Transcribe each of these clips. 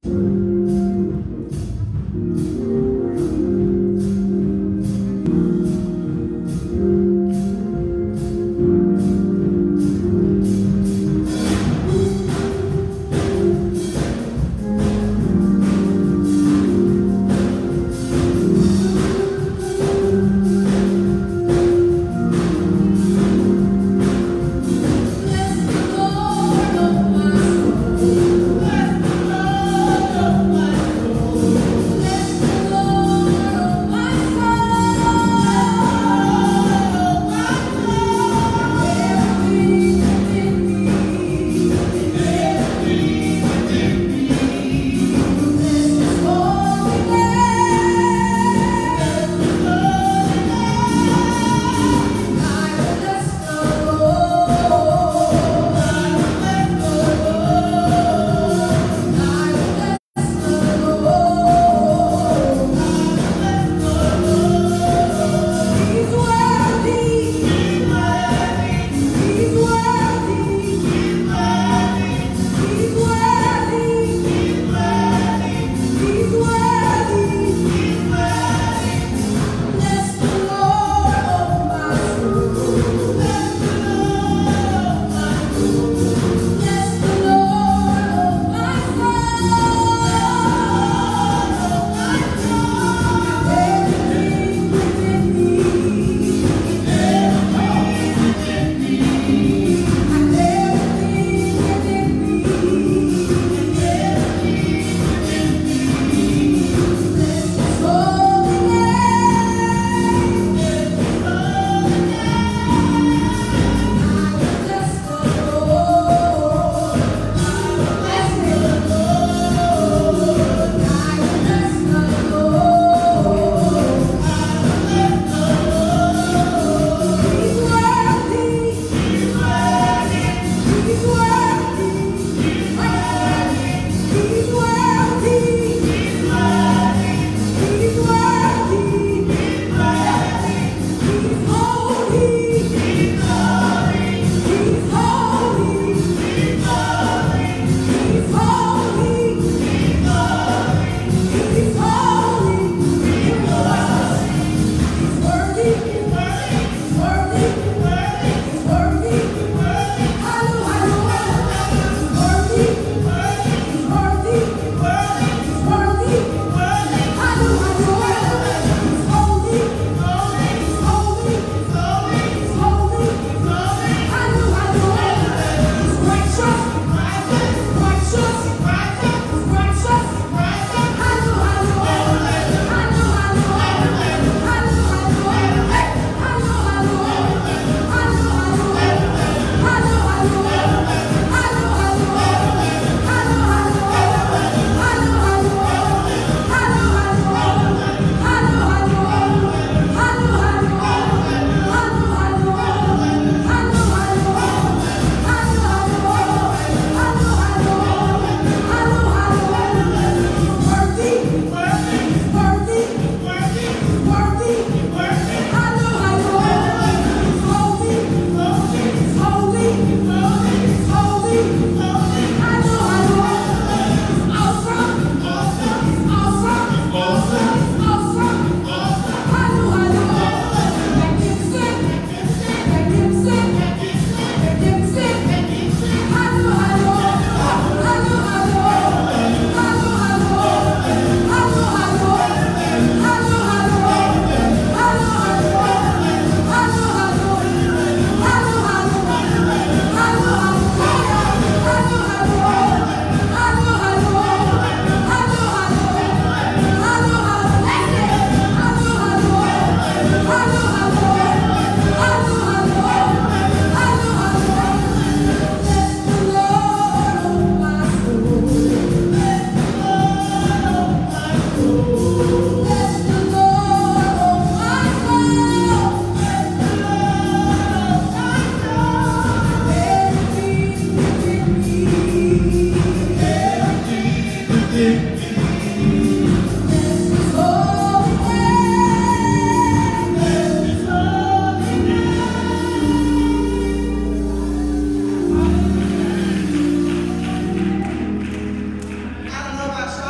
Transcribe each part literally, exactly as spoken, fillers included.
I don't know about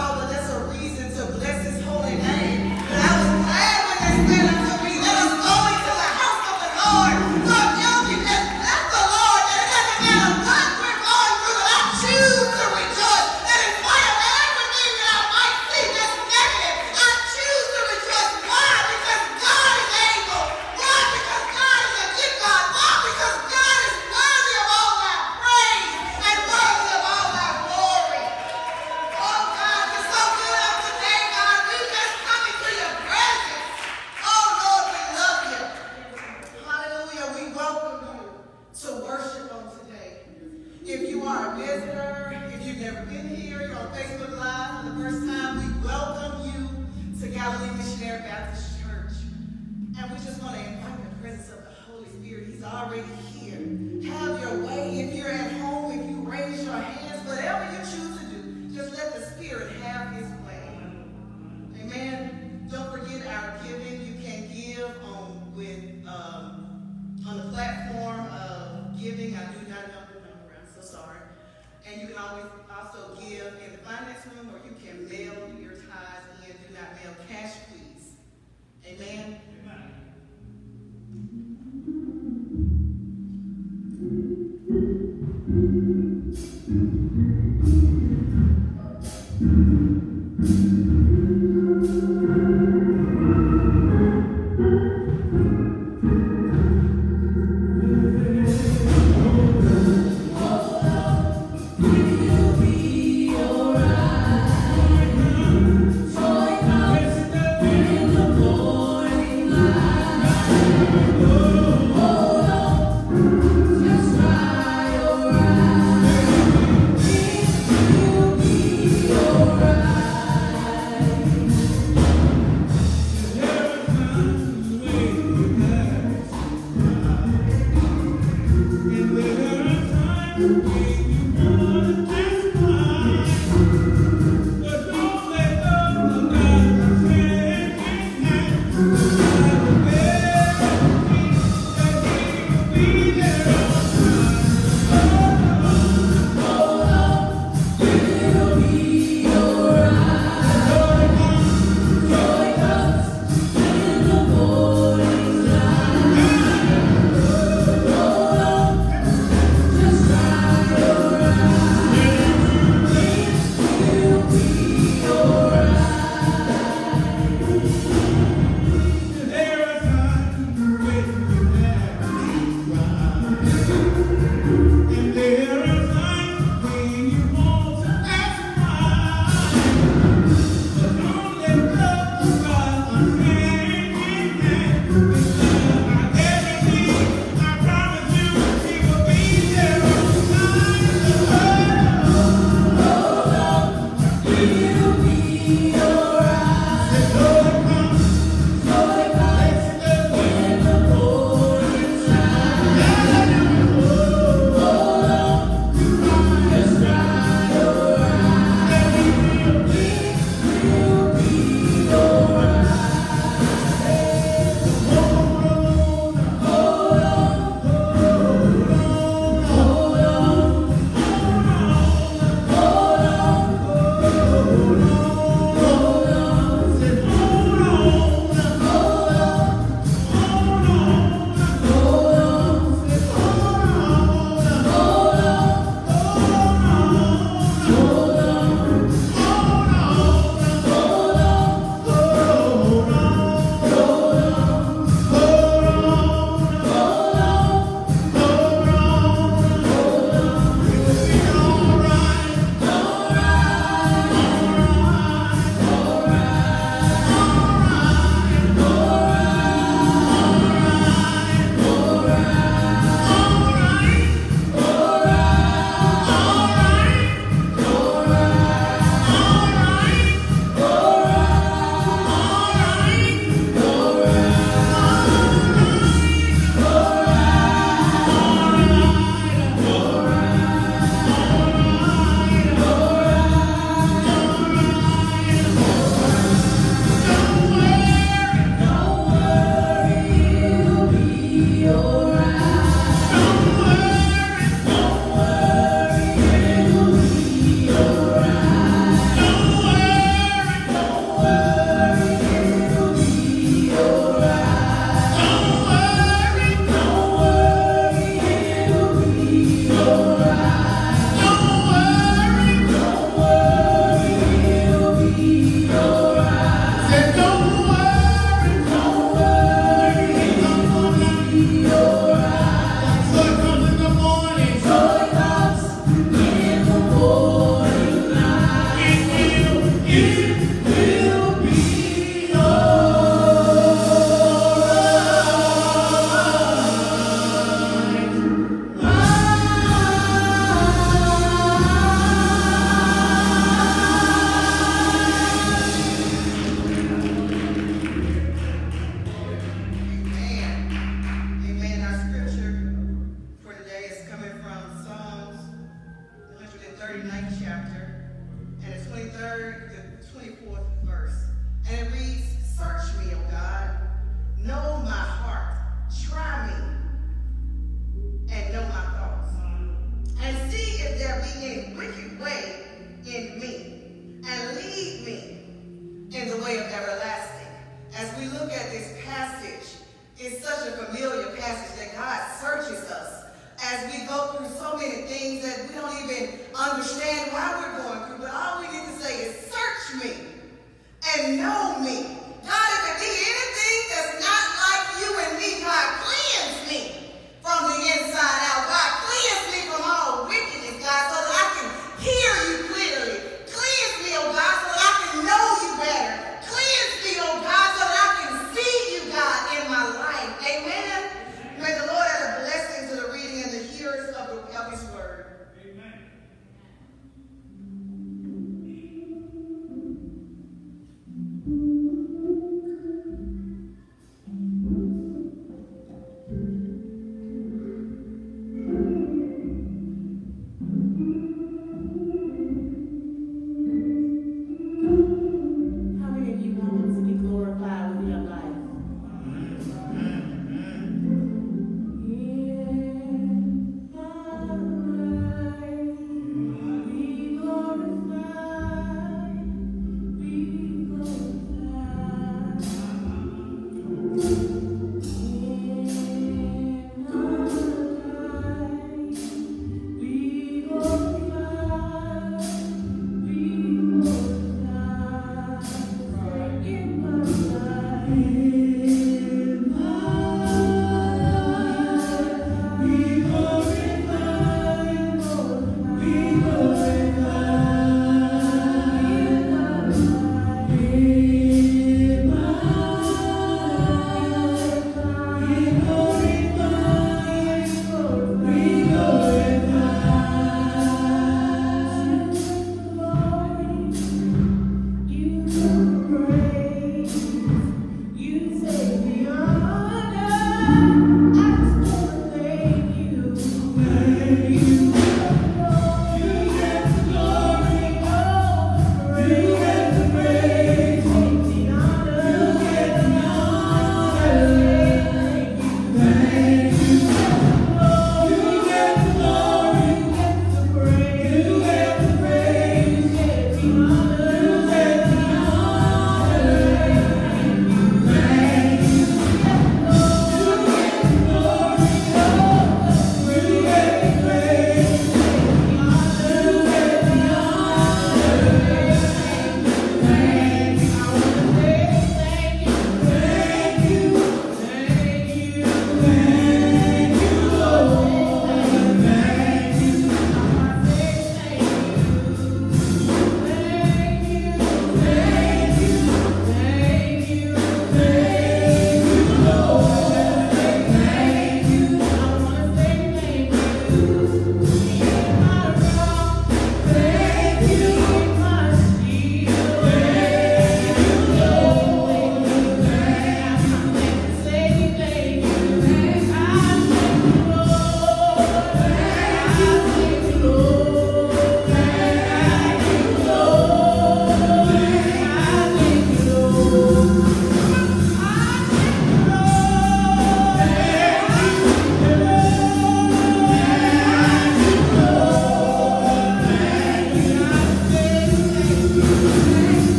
things that we don't even understand why we're going through, but all we need to say is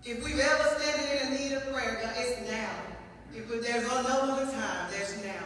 If we've ever standing in a need of prayer, God, it's now. If there's no other time, there's now.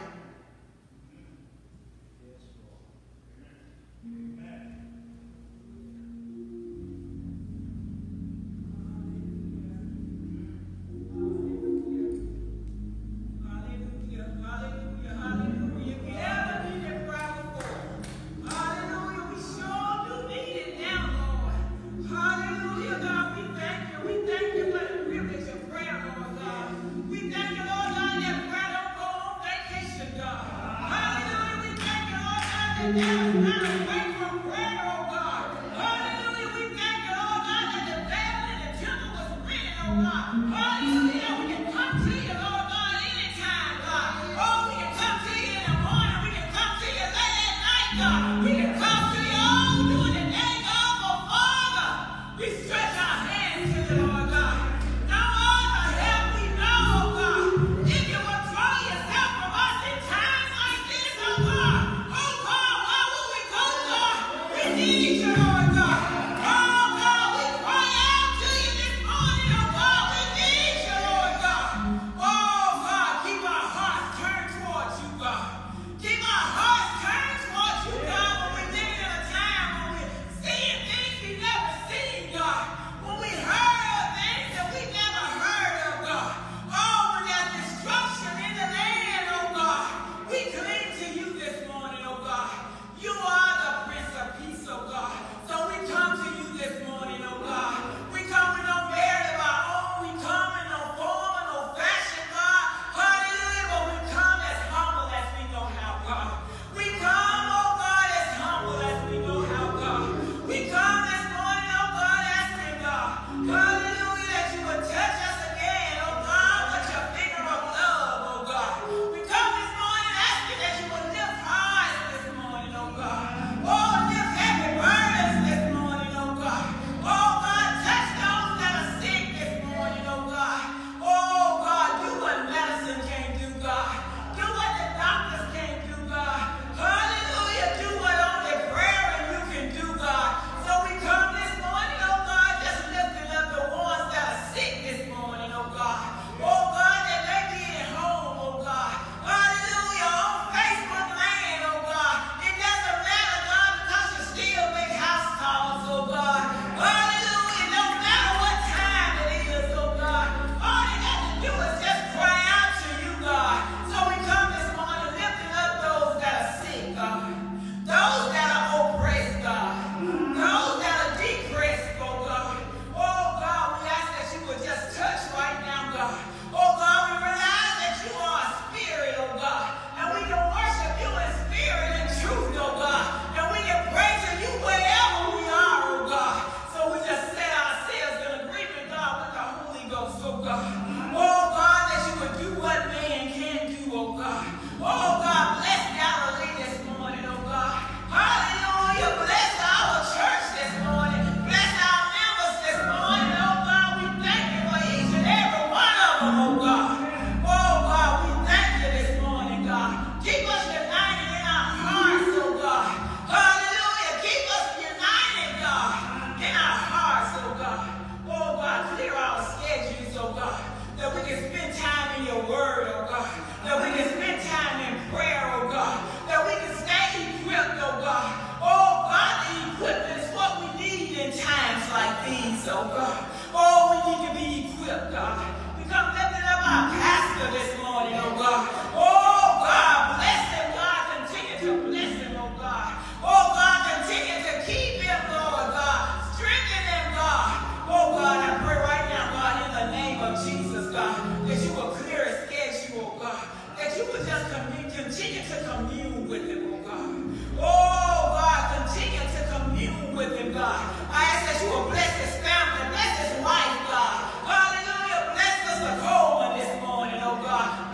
Coleman this morning, oh God.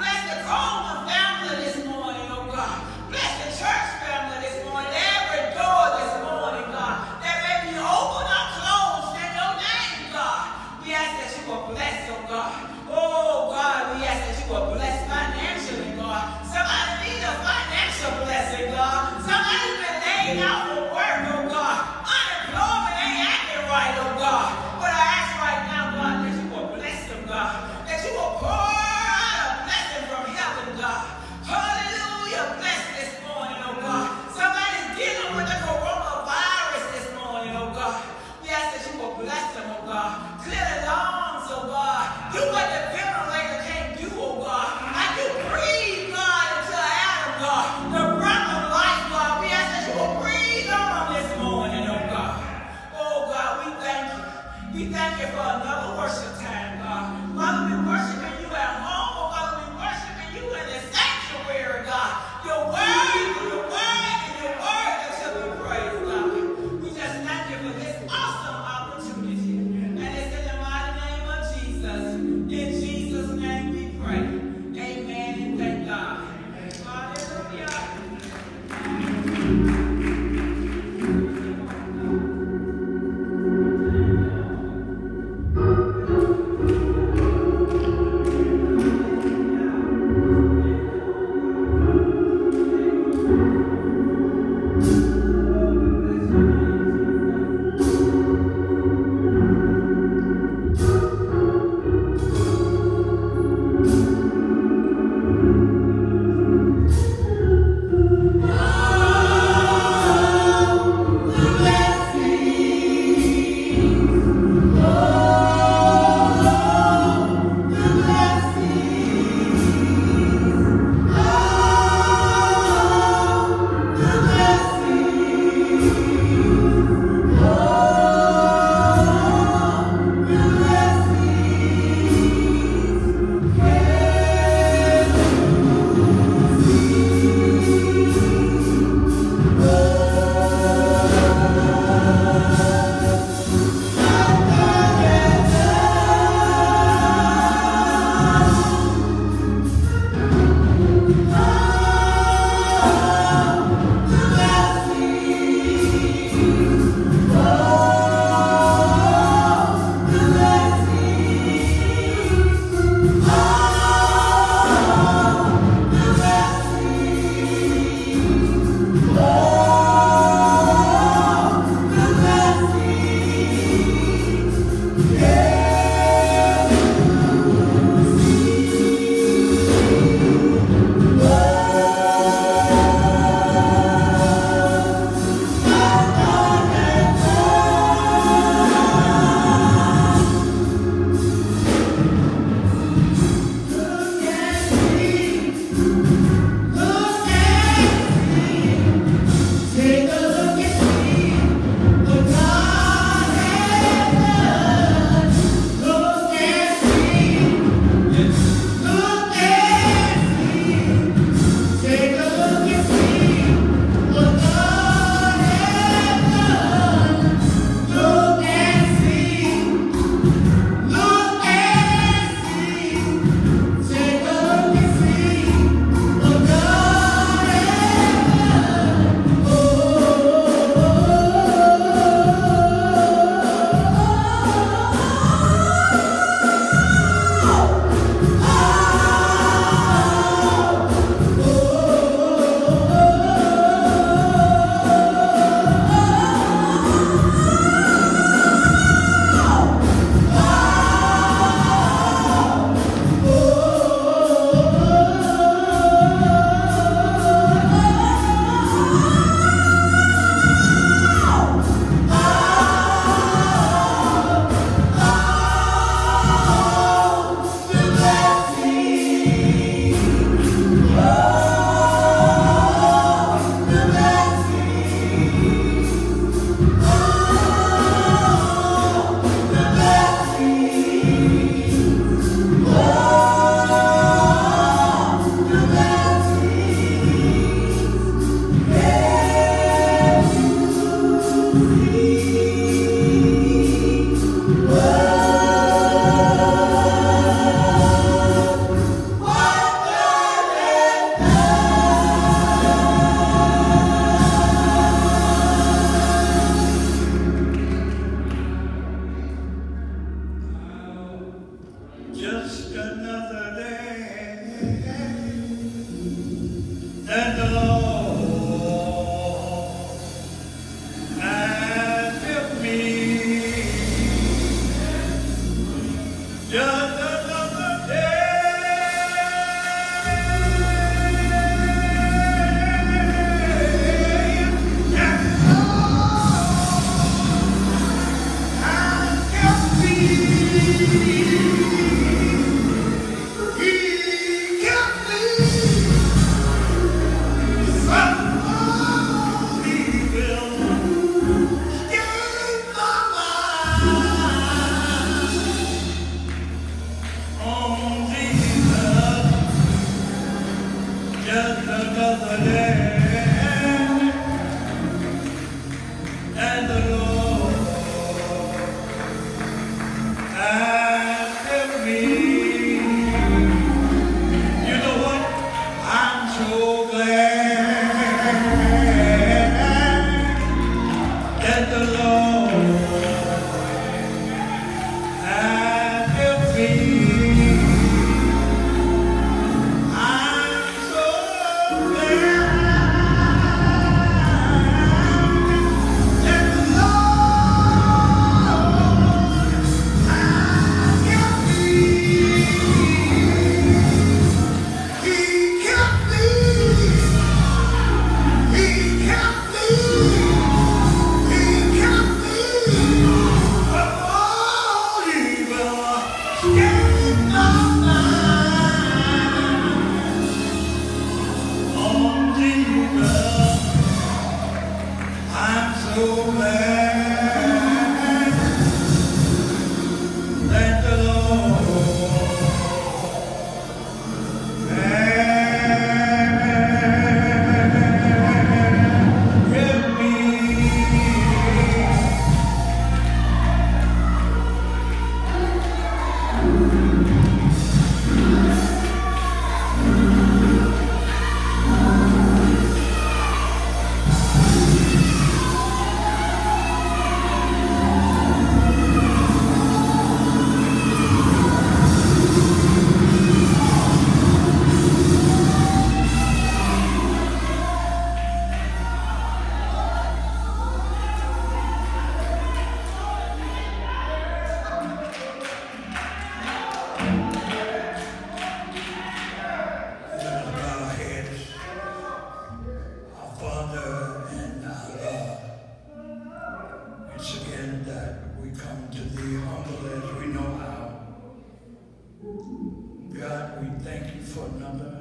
We thank you for another worship time, God. Father, we worshiping you at home, or Father, we worshiping you in the sanctuary, God. Your word, your word, and your word that shall be praised, God. We just thank you for this awesome opportunity. And it's in the mighty name of Jesus. In Jesus' name we pray. Amen and thank God. Hallelujah.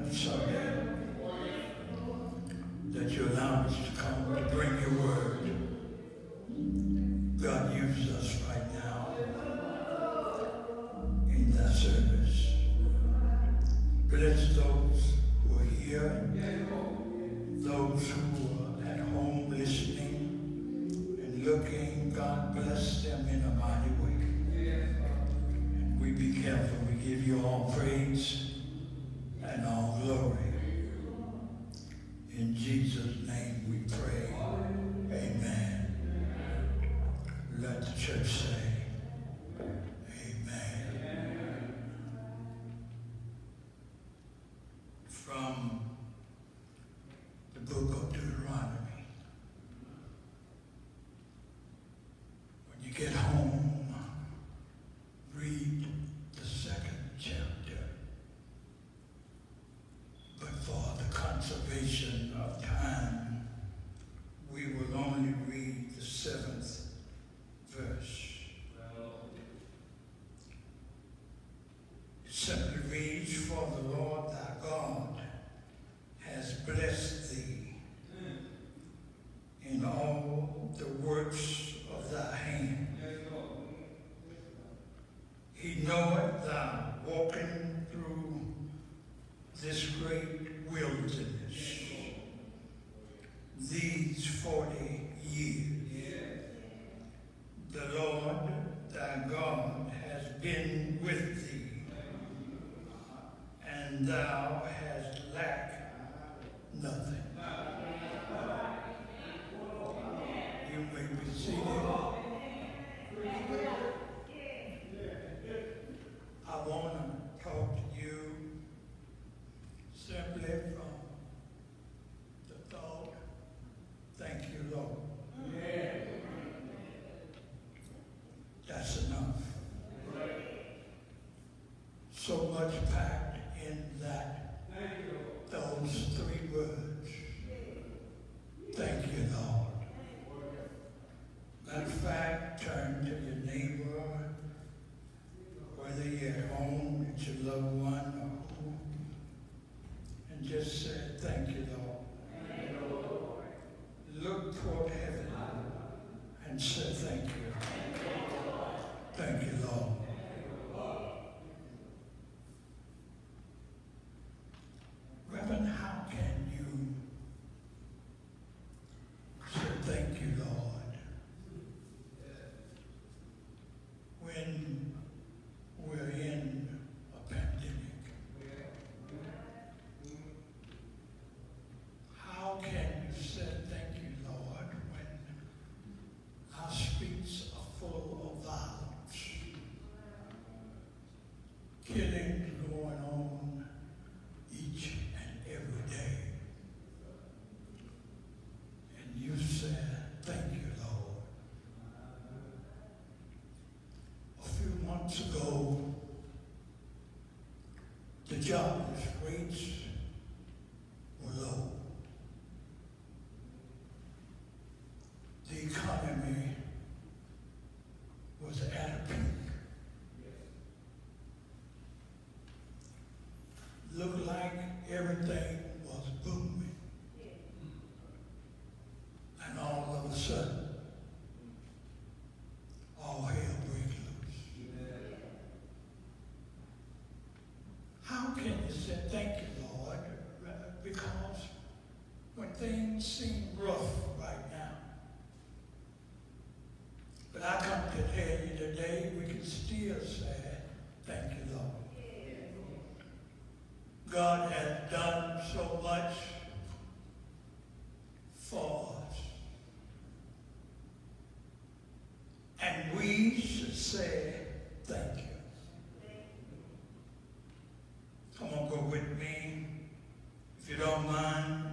one Sunday that you allowed us to come to bring your word. God, use us right now in that service. Bless those who are here, those who are at home listening and looking. God, bless them in a mighty way. And we be careful. We give you all praise and all glory. In Jesus' name we pray. Amen. Let the church say, amen. From the book of Deuteronomy. When you get home, read the second chapter. But for the conservation of time, we will only read the seventh verse. It simply reads, "For the Lord thy God has blessed thee in all the works of thy hand. He knoweth thou walking through this great wilderness these forty years. The Lord thy God has been with thee, and thou hast lacked nothing." You may be seated. I want to talk to you simply from the thought, thank you, Lord. That's enough. So much packed in that, those three words. Thank you, Lord. Matter of fact, turn to your neighbor, whether you're at home, at your loved one, or who, and just say, thank you, Lord. Thank you, Lord. Look toward heaven and say, thank you. Thank you, Lord. Reverend, how can you say thank you, Lord, when we're in a pandemic? How can you say thank you, Lord, when our streets are full of violence? Killings going on each and every day. And you said, thank you, Lord. A few months ago, the jobless rates were low. The economy was at a peak. Looked like everything was booming. And all of a sudden, all hell breaks loose. How can you say thank you, Lord? Because when things seem rough right now, but I come to tell you today, we can still say thank you, Lord. God has done so much for us. And we should say thank you. Come on, go with me, if you don't mind,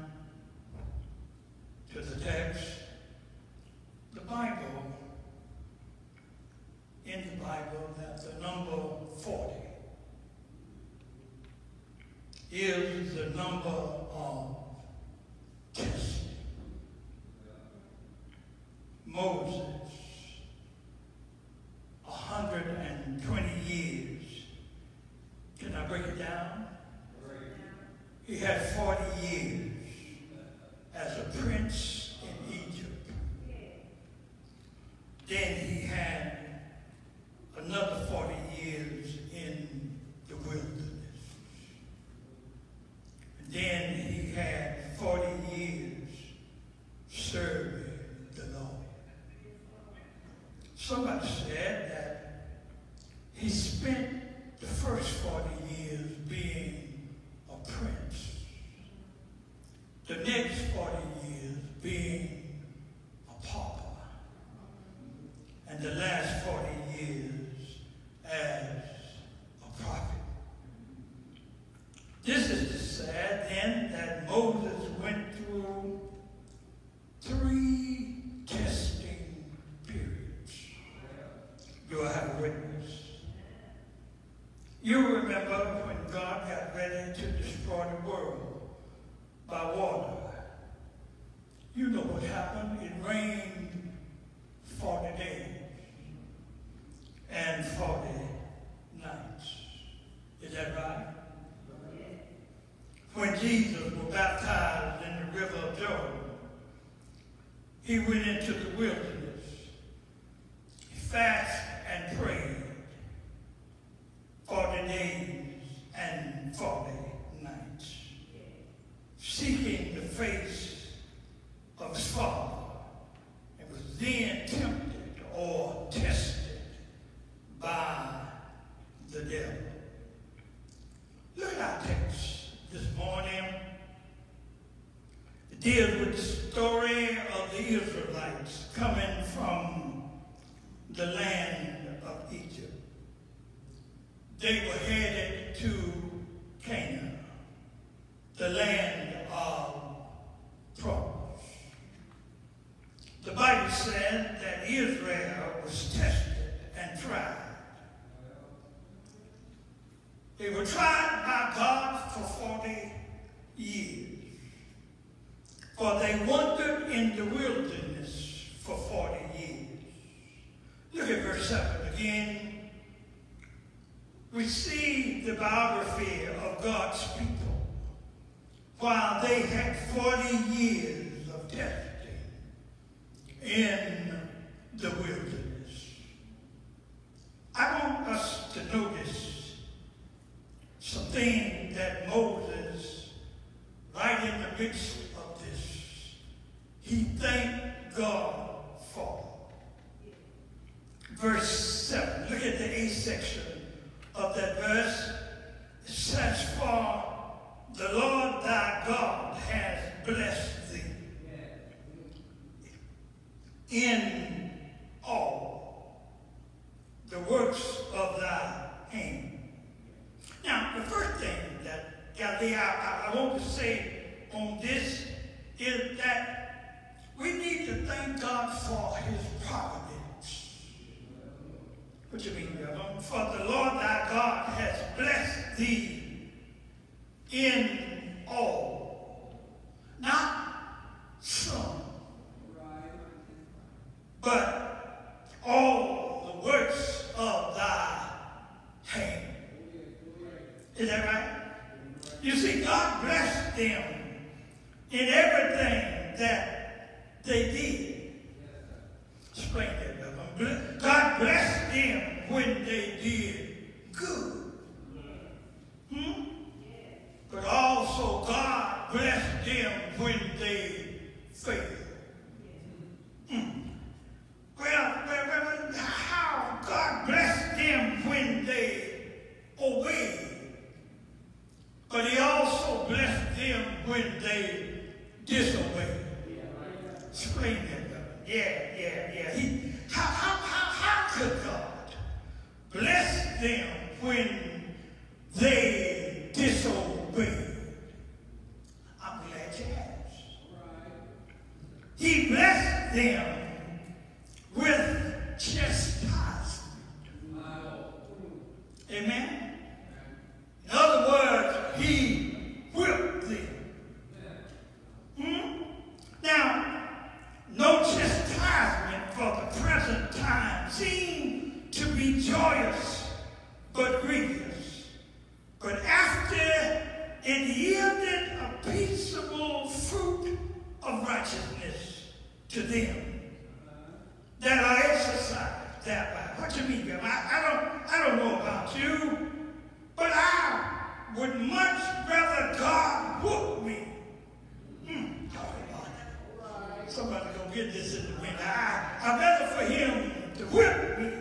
to the text. The Bible, in the Bible, that the number forty is the number of testing. Moses, one hundred twenty years. Can I break it down? He had forty years as a prince in Egypt. Then he had another forty years in the wilderness. And then he had forty years serving the Lord. Somebody said that he spent the first forty years being a prince, the next forty years being a pauper, and the last forty years as a prophet. This is to say then that Moses went through three testing periods. Do I have a witness? You remember when God got ready to destroy the world by water. You know what happened. It rained forty days and forty nights. Is that right? When Jesus was baptized in the river of Jordan, he went into the wilderness. He fasted and prayed forty days and forty nights, seeking the face of his Father, and was then tempted or tested by the devil. Look at our text this morning. It deals with the story of the Israelites coming from the land of Egypt. They were headed to Canaan, the land of promise. The Bible said that Israel was tested and tried. They were tried by God for forty years. For they wandered in the wilderness for forty years. Look at verse seven again. We see the biography of God's people while they had forty years of testing in the wilderness. I want us to notice something that Moses, right in the midst of this, he thanked God for. Verse seven, look at the A section of that verse. It says, for the Lord thy God has blessed thee in all the works of thy hand. Now, the first thing that Galilee, I, I want to say on this is that we need to thank God for his providence. What you mean, brother? For the Lord thy God has blessed thee in all. Not some, but all the works of thy hand. Is that right? You see, God blessed them in everything that they did. Explain that, brother. God blessed them when they did good. Hmm? But also God blessed them when they failed. Hmm. Well, well, well, how God blessed them when they obeyed. But he also blessed them when they disobeyed. Explain that, brother. Yeah, yeah, yeah. He, how, how, how, how could God bless them when they disobeyed? I'm glad you asked. He blessed them with chastisement. Amen? In other words, he whipped them. Hmm? Now, no chastisement for the present time seemed to be joyous but grievous. But after it yielded I, I, don't, I don't know about you, but I would much rather God whoop me. Hmm, talk about it. Somebody go get this in the window. I, I'd rather for him to whip me,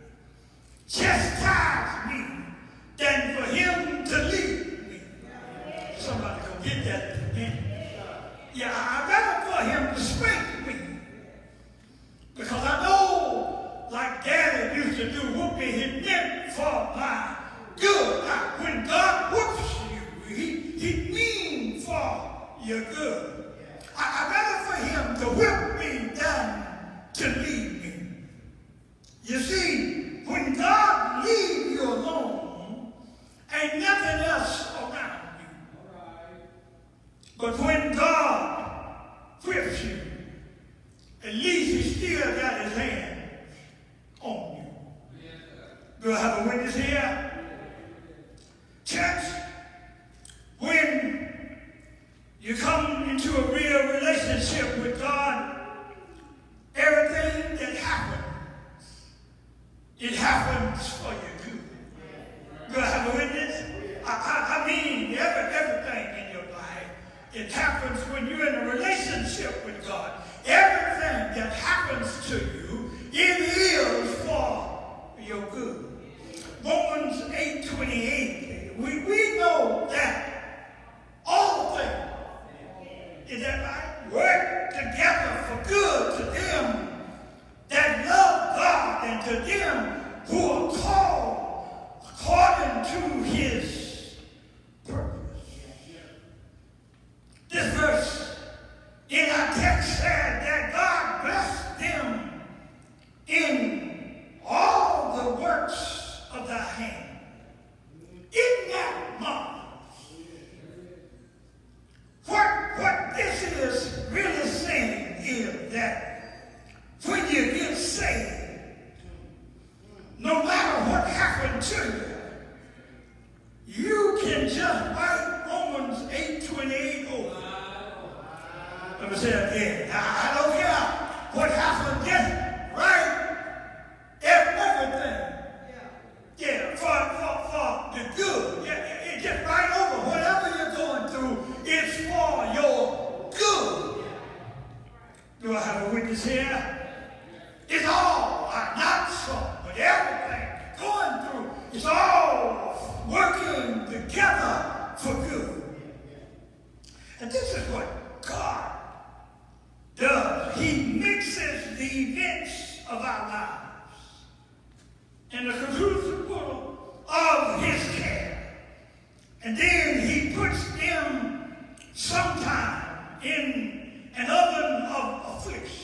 chastise me, than for him to lead me. Somebody go get that in the window. Yeah, I'd rather for him to spank me. Because I know, like Daddy used to do, whoop me, he meant for my good. Now, when God whoops you, he, he means for your good. I, I'd rather for him to whip me than to lead me. You see, when God leaves you alone, ain't nothing else around you. But when God whips you, at least he still got his hand on you. Do I have a witness here? Church, when you come into a real relationship with God, everything that happens, it happens for your good. Do I have a witness? I, I, I mean, every, everything in your life, it happens when you're in a relationship with God. Everything that happens to you, it is for your good. Romans eight twenty-eight, we, we know that all things, is that right? Work together for good to them that love God and to them who are called according to his purpose. This verse in our text said that God blessed them in all the works of thy hand. Isn't that marvelous? What, what this is really saying is that when you get saved, no matter what happened to you, you can just write Romans eight twenty-eight over. Let me say it again. I don't care what happened, just write everything. Yeah, for, for, for the good. Yeah, it, it just write over whatever you're going through. It's for your good. Do I have a witness here? It's all, not some, but everything going through, it's all working together for good. And this is what God does. He mixes the events of our lives and the crucible of his care. And then he puts them sometime in an oven of affliction.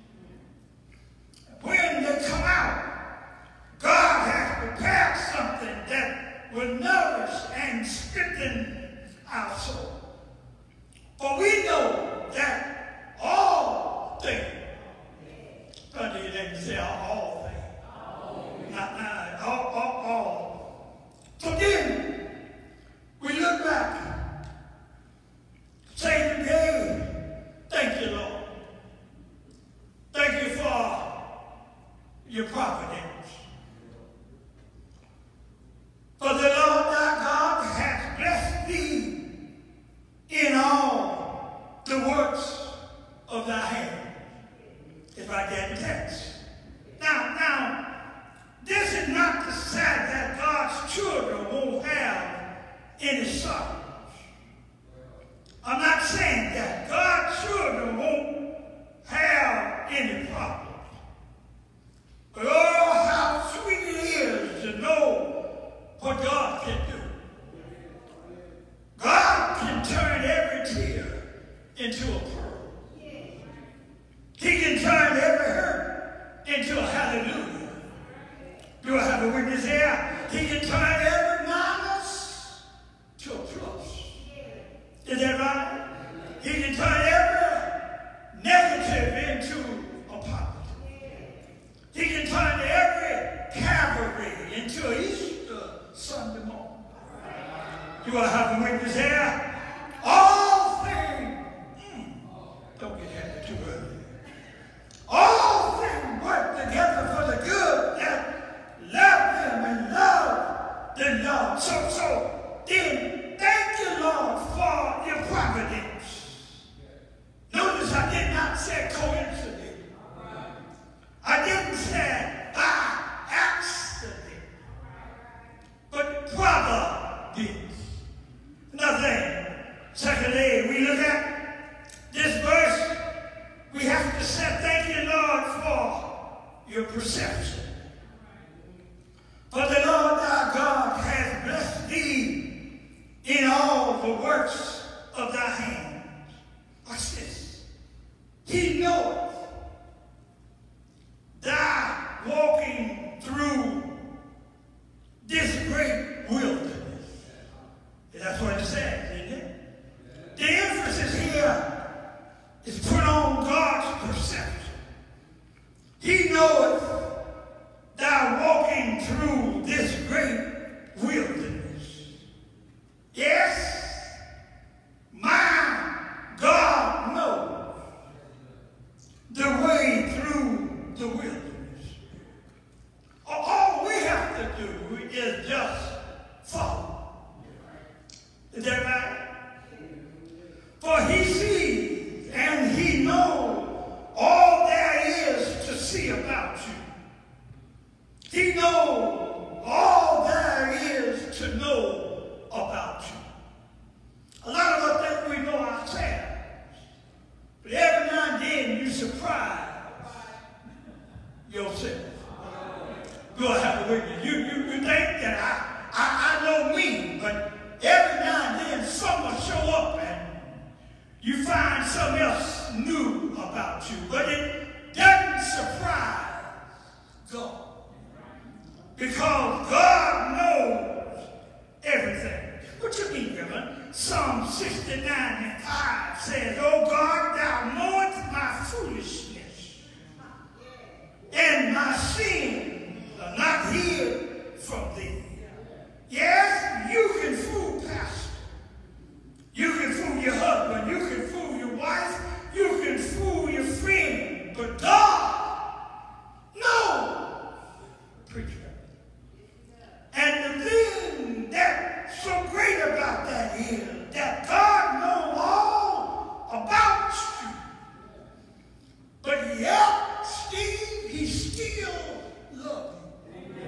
When they come out, God has prepared something that will nourish and strengthen our soul. For we know that all things, under your name say all things, not nine, all, all, all. So then, we look back, say today, thank you, Lord. Thank you for your providence. For the Lord thy God hath blessed thee in all the works of thy hand. If I get the text. Now, now, this is not to say that God's children won't have any sorrows. I'm not saying that God's children won't have any problems. But oh, how sweet it is to know what God can do. God can turn every tear into a pearl. He can turn every hurt into a hallelujah. Do I have a witness here? He can turn every minus to a plus. Is that right? He can turn every negative into a positive. He can turn every Calvary into an Easter Sunday morning. Do I have a witness here? All things, mm, don't get happy too early. All things work together for the good that love No, so, so, then thank you, Lord, for your providence. Notice I did not say coincidence. I didn't say by accident, but providence. Another thing. Secondly, we look at this verse, we have to say thank you, Lord, for your perception. For the Lord our God has blessed thee in all the works of thy hands. Watch this. He knoweth thy walking through this great wilderness. That's what it says, isn't it? The emphasis here is put on God's perception. He knoweth thou walking through this great wilderness. Yes, my God knows the way through the wilderness. All we have to do is just follow. Is that right? For he sees and he knows all there is to see about you. He knows all there is to know about you. A lot of us think we know ourselves. But every now and then you surprise yourself. You'll have to witness. You, you, you think that I, I, I know me, but every now and then someone show up and you find something else new about you. But it doesn't surprise God. Because God knows everything. What you mean, Reverend? Psalm sixty-nine and five says, O God, thou knowest my foolishness, and my sins are not hid from thee. Yes, you can fool pastor. You can fool your husband. You can fool your wife. You can fool your friend. But God knows. Preacher. And the thing that's so great about that is that God knows all about you. But yet, Steve, he still loves you.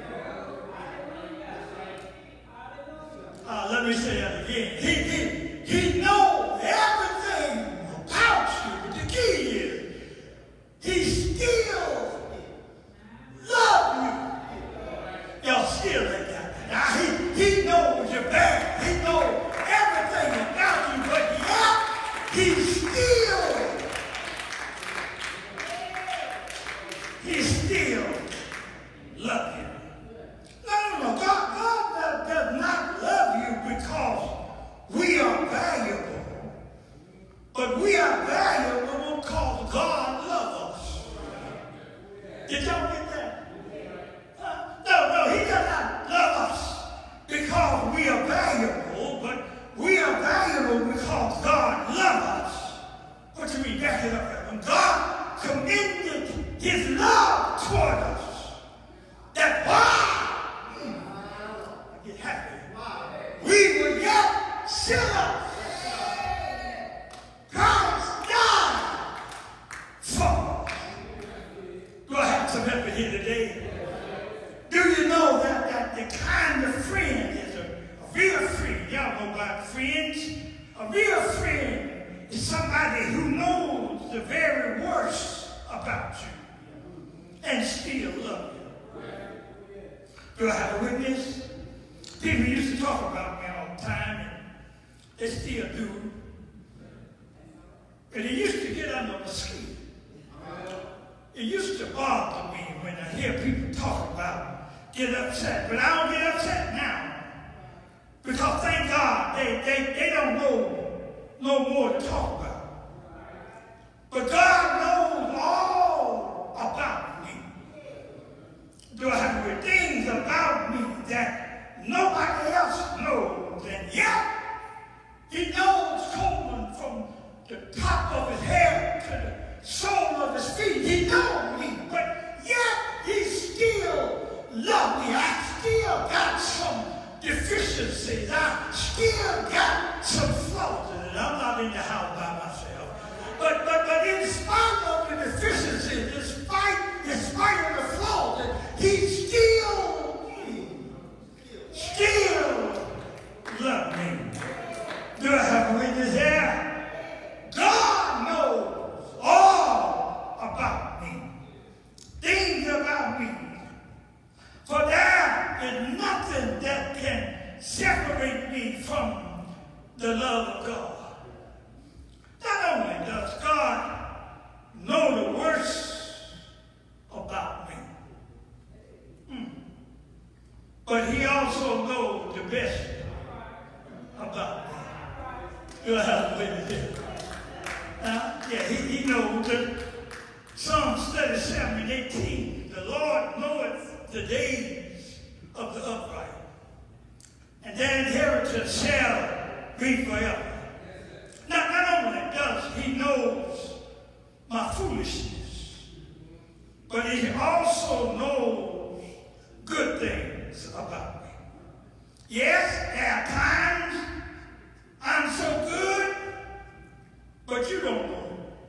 Uh, let me say that again. He, he, he knows everything about you. But the key is, he still loves you. Y'all still like that. Now, he, he knows you're bad. He knows everything about you, but yet he still, he still loves you. No, no, no. God, God does, does not love you because we are valuable, but we are valuable because God loves us. Did y'all get that? Uh, no, no, he does not love us because we are valuable, but we are valuable because God loves us. What do you mean? Back it up. When God commended his love toward us, that why? I get happy. We were yet sinners. Christ died for us. Do I have some help in here today? Do you know that, that the kind of friend is a, a real friend? Y'all know about friends. A real friend is somebody who knows the very worst about you and still love you. Do I have a witness? People used to talk about me all the time, and they still do. But it used to get under my skin. It used to bother me when I hear people talk about get upset. But I don't get upset now. Because thank God they, they, they don't know no more to talk about. But God knows all about me. Do I have things about me that nobody else knows? And yet, he knows Coleman from the top of his head to the sole of his feet. He knows me, but yet he still loves me. I still got some deficiencies deficiencies. I still got some flaws in it. I'm not in the house by myself. But but but in spite of the deficiencies, despite, in spite of the flaws, he still, still loved me. Do I have a witness here? God knows all about me. Things about me. For there is nothing that can separate me from the love of God. Not only does God know the worst about me, hmm, but he also knows the best about me. Do I have a witness here? Uh, yeah, he, he knows that Psalm thirty-seven and eighteen, the Lord knoweth the days of the upright, and their inheritance shall be forever. Not, not only does he knows my foolishness, but he also knows good things about me. Yes, there are times I'm so good, but you don't know.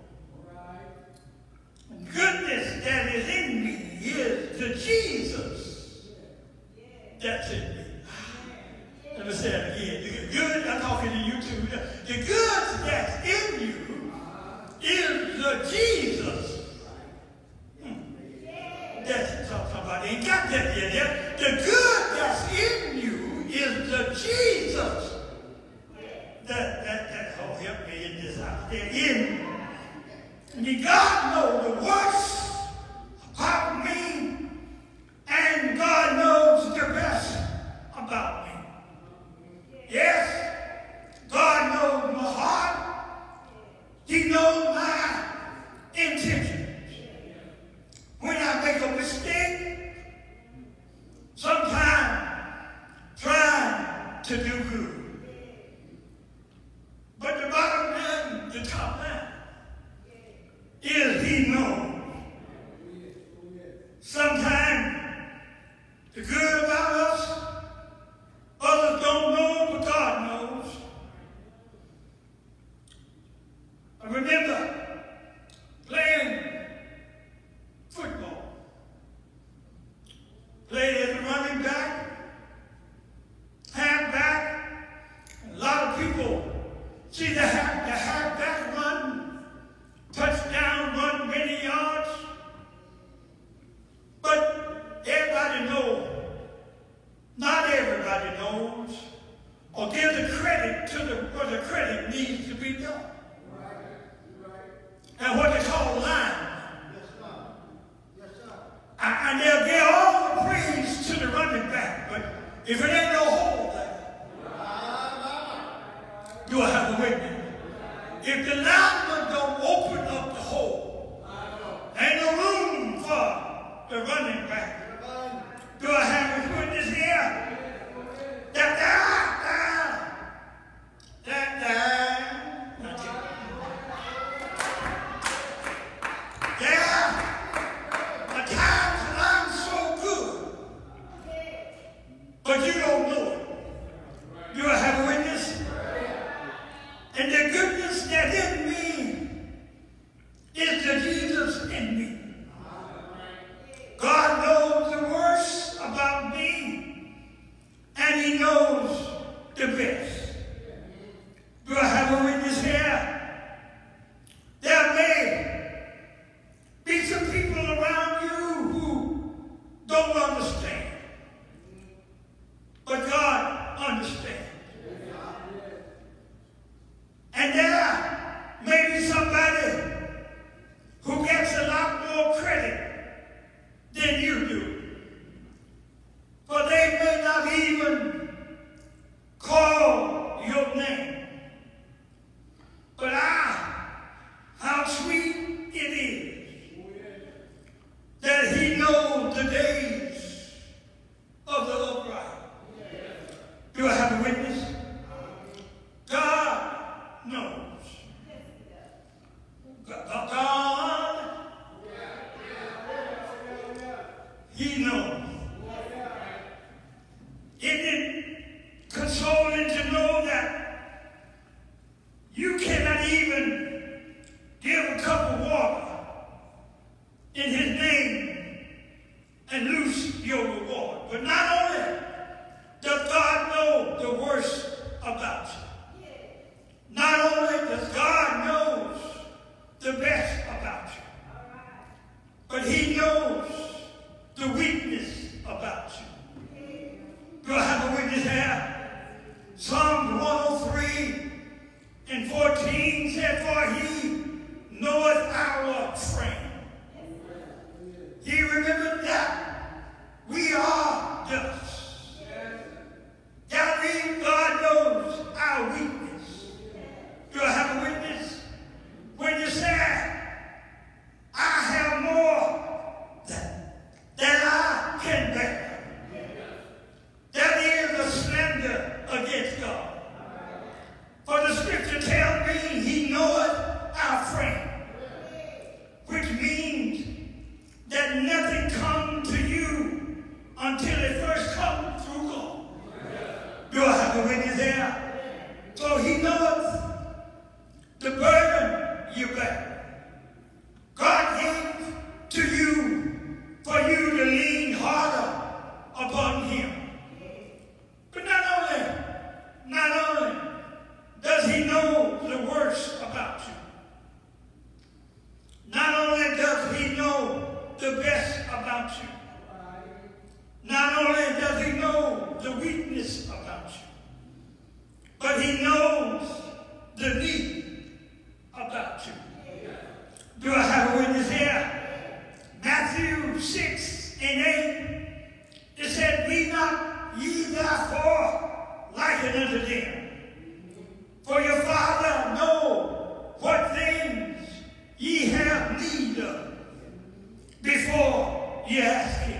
Goodness that is in me is the Jesus that's in me. Let me say it again. The good, I'm talking to you too. The good that's in you is the Jesus. Hmm. That's what I'm talking about. Ain't got that yet. The good that's in you is the Jesus. That, that, that, oh, help me in this house. They're in. And God knows the worst about me, and God knows the best about me. Yes, God knows my heart. He knows my intentions. When I make a mistake, sometimes trying to do good. But the bottom line, the top line, is he knows. Sometimes the good about us, others don't know, but God knows. I remember playing football. Played as a running back, halfback. A lot of people see the half, the halfback run, touchdown, run many yards. But everybody knows, not everybody knows, or give the credit to the, where the credit needs to be done. And what they call line. And they'll give all the praise to the running back, but if it ain't no hole there, do I have a witness? If the lineman don't open up the hole, ain't no room for the running back. Do I have a witness here? That that that that yeah. The times I'm so good, but you don't know it. Do I have a witness? And the goodness that in me is the Jesus in me. God knows the worst about me, and he knows the best. Do I have a witness here? There may be some people around you who don't understand, but God understands. And there may be somebody who gets a lot more credit than you do. For they may not even call your name. But ah, how sweet it is that he knows the days of the upright. Do I have a witness? God knows. God, he knows. Isn't it consoling to know that you cannot even give a cup of water in his name and lose your reward. But not only does God know the worst about you, not only does God know the best about you, but he knows the weakness about you. Do I have a witness here? Psalm one oh three and fourteen said, for he knoweth our frame. He remembered that we are dust. That means God knows our weakness. Do I have a witness? When you say, I have more than, than I can bear, that is a slander against God. For the scripture tells me he knoweth our frame, which means that nothing comes to you until it first comes through God. Do I have a witness there? So he knows the burden you bear. God gave to you for you to lean harder upon him. But not only, not only does he know the worst about you, not only does he know the best about you, not only does he know the weakness about you, but he knows the need about you. Do I have a witness here? Matthew six and eight, it said, be not ye therefore likened unto them, for your Father know what things ye have need of before ye ask him.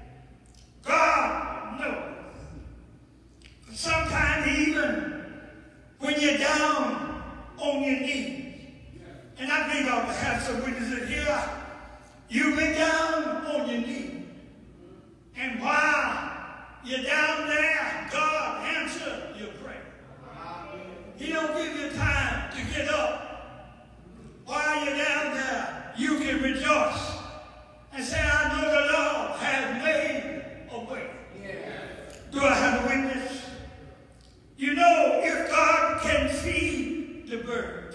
God knows. Sometimes even when you're down on your knees, and I think I'll have some witnesses here, you've been down on your knees, and while you're down there, God answers your prayer. He don't give you time to get up. While you're down there, you can rejoice and say, I know the Lord has made a way. Yeah. Do I have a witness? You know, if God can feed the birds,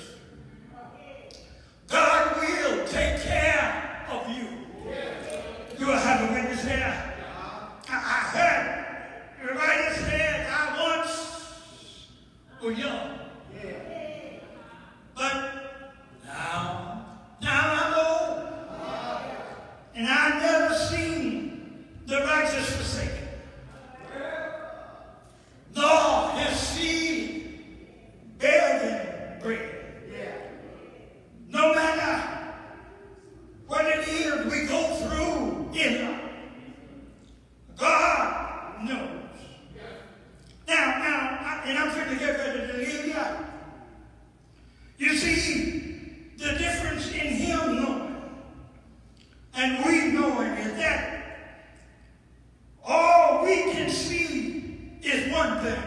God will take care of you. Yeah. Do I have a witness here? I, I heard the writer said, I once was young. Yeah. But now, now I'm old. And I've never seen the righteous forsaken, nor his seed begging bread. No matter what it is we go through in life, God knows. Now, now, I, and I'm trying to get ready to leave you. You see, the difference in him knowing and we knowing is that all we can see is one thing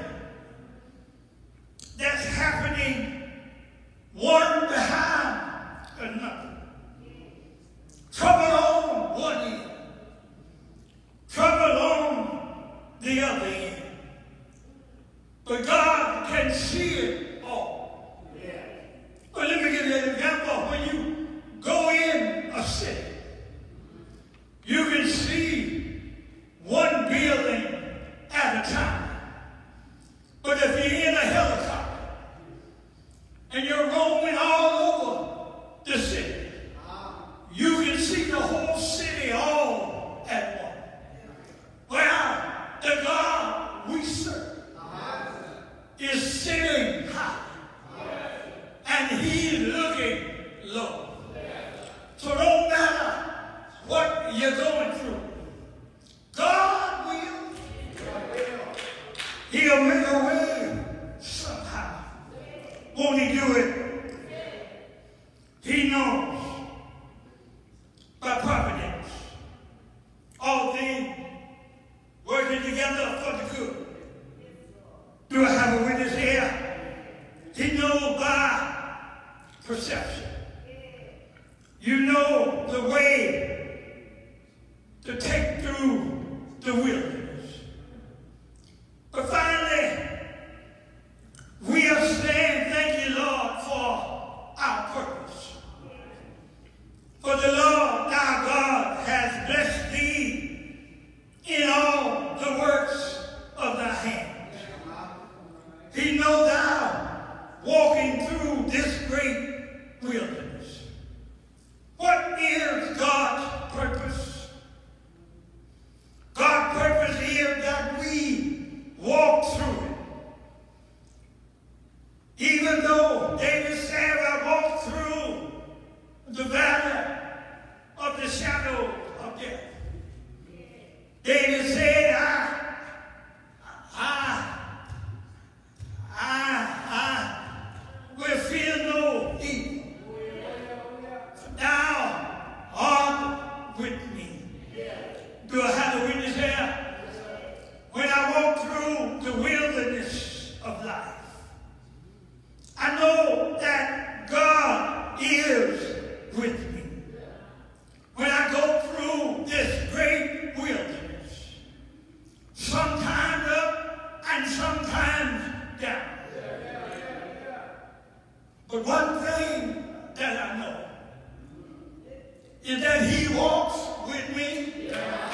that's happening one behind another. Trouble on one end, trouble on the other end. But God can see it all. Yeah. But let me give you an example. When you go in a city, you can see one building at a time. But if you're in a helicopter and you're roaming all over the city, you can see the whole city all at once. Well, the God we serve is sitting high and he's looking low. So no matter what you're going through, God will. He'll make a way somehow. Won't he do it? He knows by providence all things working together for the good Do I have a witness here? He knows by perception. You know the way to take through the wilderness. But finally, we are saying thank you, Lord, for our purpose. For the Lord our God has blessed thee in all the works of thy hands. He knows thou walking through this great wilderness. What is God's purpose? God's purpose is that we walk through it. Even though David said, I walk through the valley of the shadow of death. David said, I, I, I, I will fear no evil. Thou art with me. Do I have a witness here? When I walk through the wilderness of life, I know that God is with me. When I go through this great wilderness, sometimes up and sometimes down. But one thing that I know is that he walks with me.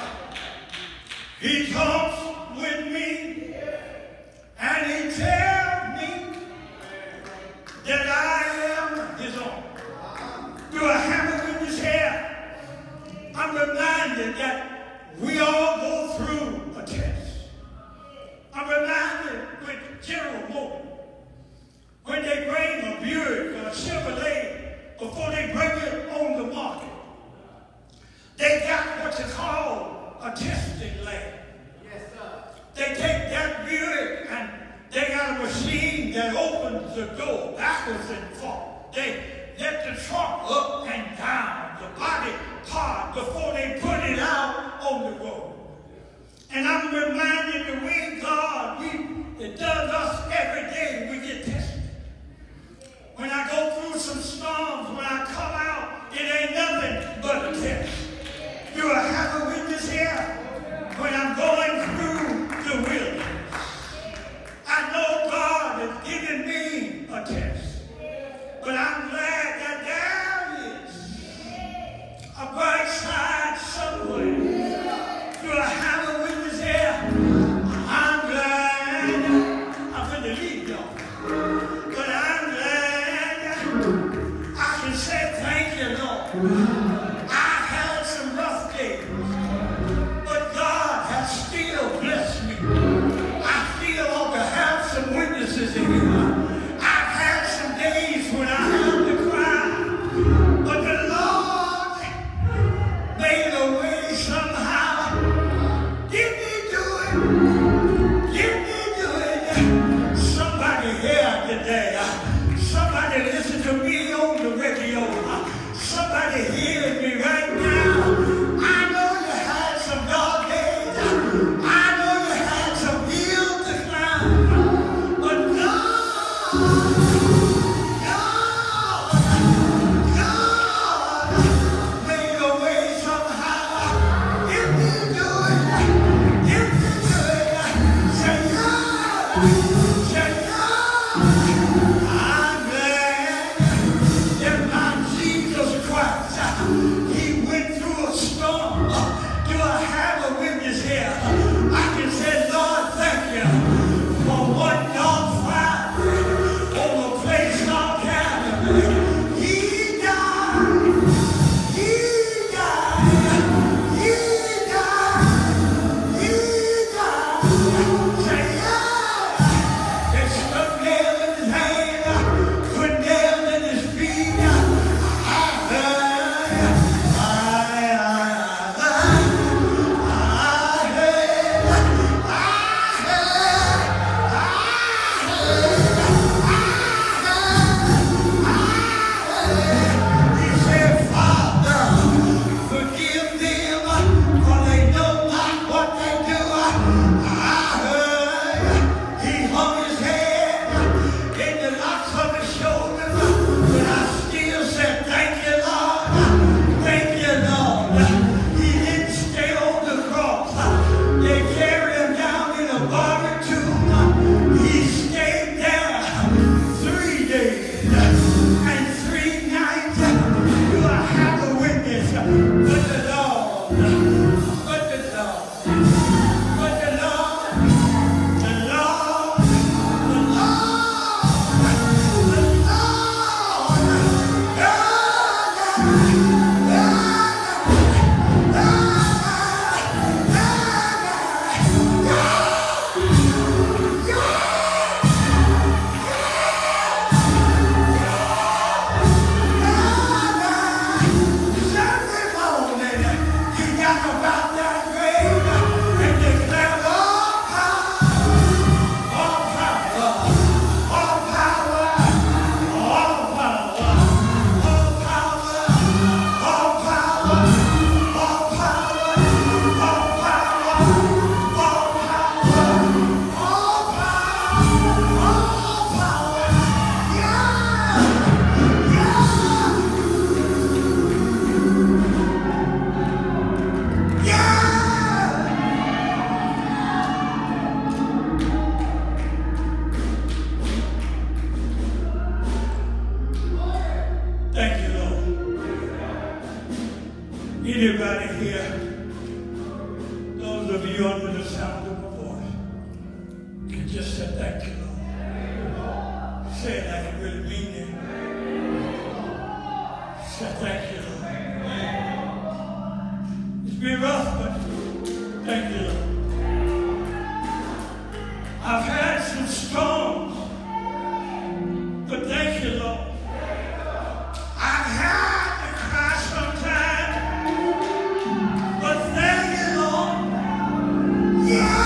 He talks with me. And he tells me that I am his own. Do I have a witness here? I'm reminded that we all go through a test. I'm reminded with General Motors, when they bring a Buick or a Chevrolet, before they bring it on the market, they got what you call a testing lab. Yes, sir. They take that Buick and they got a machine that opens the door backwards and forward. They let the trunk up and down, the body part, before they put it out on the road. And I'm reminded the way God, we, it does us every day, we get tested. When I go through some storms, when I come out, it ain't nothing but a test. Do I have a witness here? When I'm going through the wilderness, I know God has given me a test. But I'm glad that there is a bright side somewhere. Do I have a witness here? I'm glad. I'm going to leave y'all. But I'm glad I can say thank you, Lord. I've had some days when I had to cry, but the Lord made a way somehow. Did He do it? Did He do it? Somebody here today, somebody listen to me on the radio, somebody hears me right now. I know you had some dark days. I know you had some hills to climb. But God, God, God made a way somehow. If He do it, if He do it, say God, say God. I'm glad that my Jesus Christ, He went through a storm. Do I have a witness here? I can say, Lord, thank you for one dark Friday on a place called Calvary. He died. He died. He died. He died. Say, yeah. just said thank you, Lord. Say it like you really mean it. Say thank you, Lord. It's been rough, but thank you, Lord. I've had some storms, but thank you, Lord. I've had to cry sometimes, but thank you, Lord. Yeah!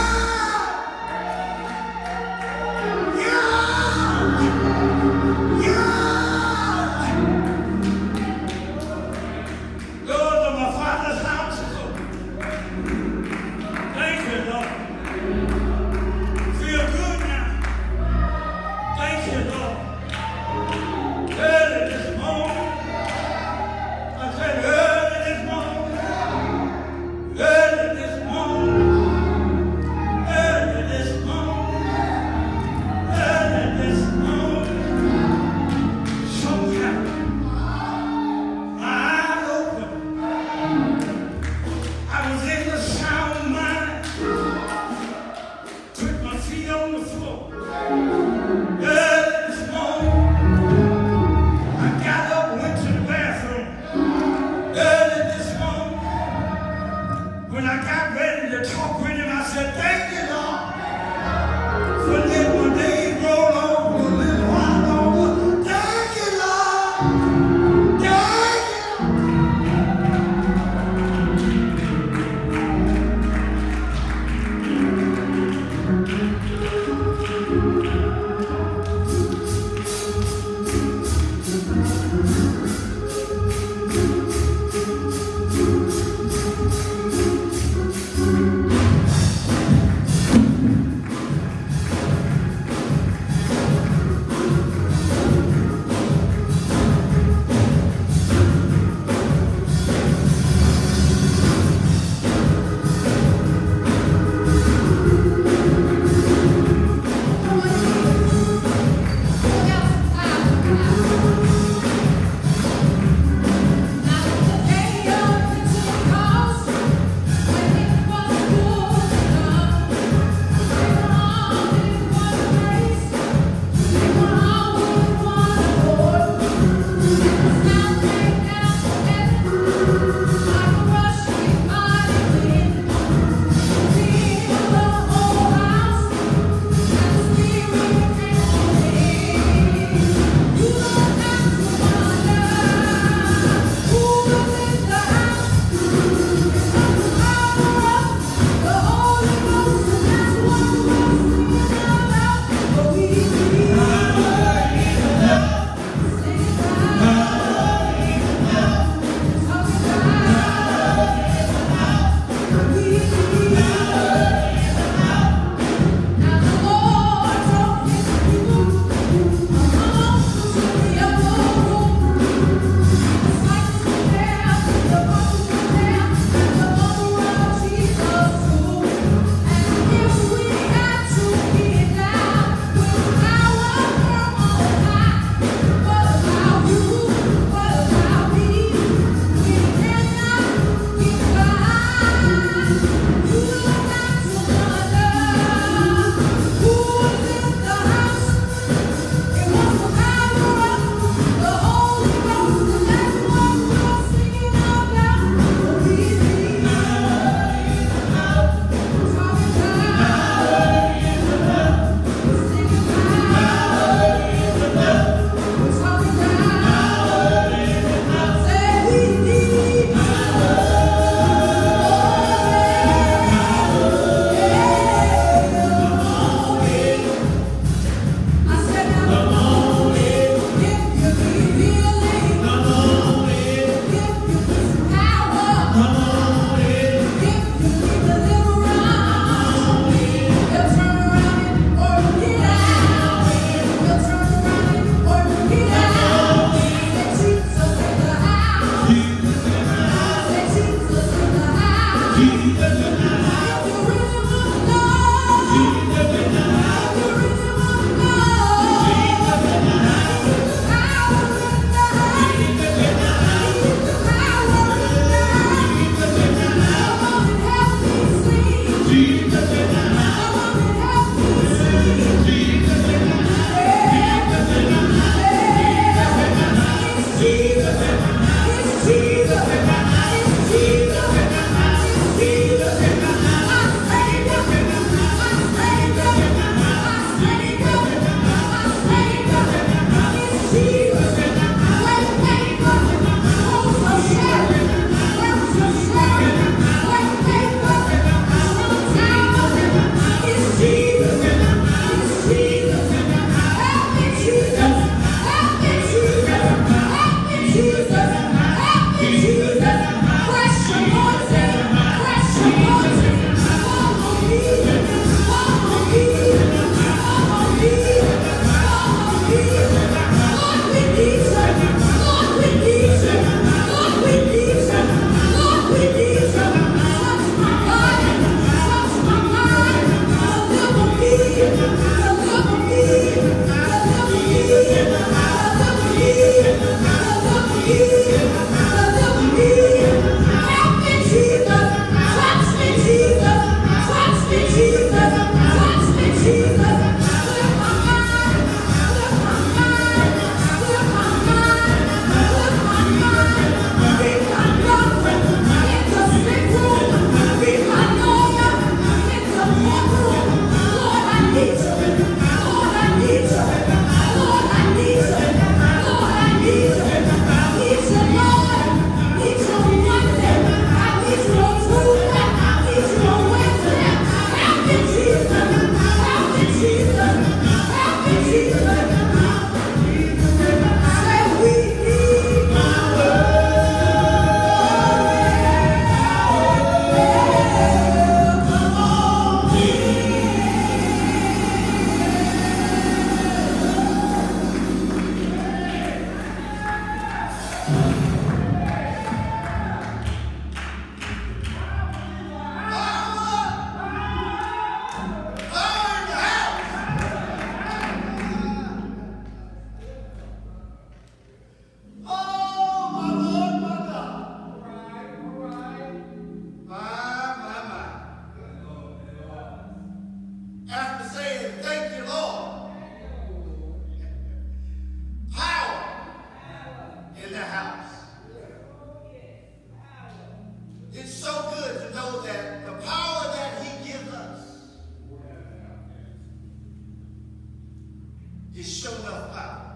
His show enough power.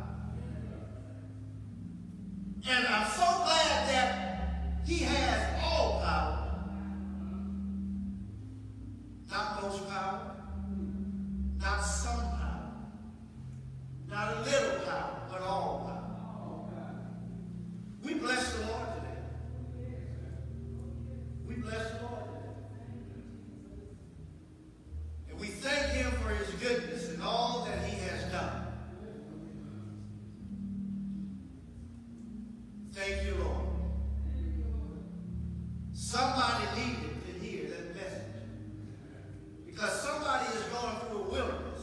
And I'm so glad that he has all power. Not most power, not some power, not a little power, but all power. We bless the Lord today. We bless the Lord today. And we thank him for his goodness and all that he has done. Thank you, Lord. Somebody needed to hear that message. Because somebody is going through a wilderness.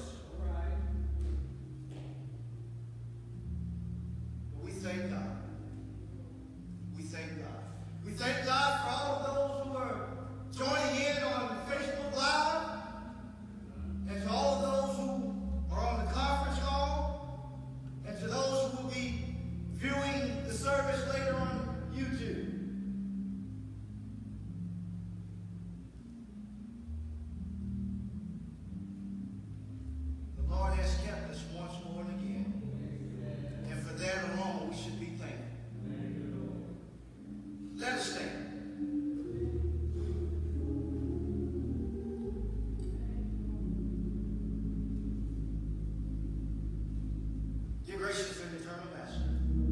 But we thank God. We thank God. We thank God for all of those who are joining in on Facebook Live. And to all of those who are on the conference call. And to those who will be viewing the service later on YouTube. The Lord has kept us once more and again. And for that alone, we should be thankful. Let us stand. Dear gracious and eternal Master,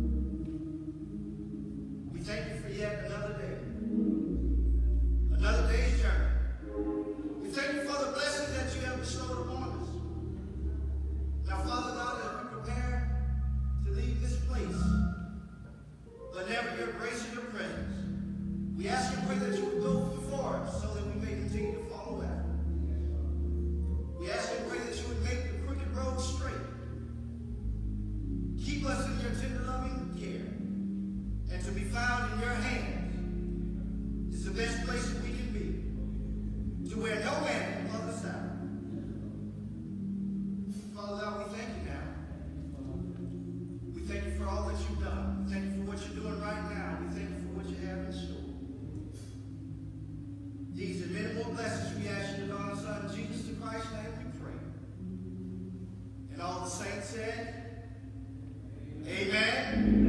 we thank you for yet another day, another day's journey. We thank you for the blessings that you have bestowed upon us. Now, Father God, as we prepare to leave this place, but never your grace and your presence, we ask and pray that you would go before us so that we may continue to follow after. We ask and pray that you would make the crooked road straight. Keep us in your tender loving care. And to be found in your hands is the best place that we can be, to where no man can pluck us out. Father God, we thank you now. We thank you for all that you've done. We thank you for what you're doing right now. We thank you for what you have in store. These and many more blessings we ask you in our Son, Jesus the Christ's name we pray. And all the saints said, Amen.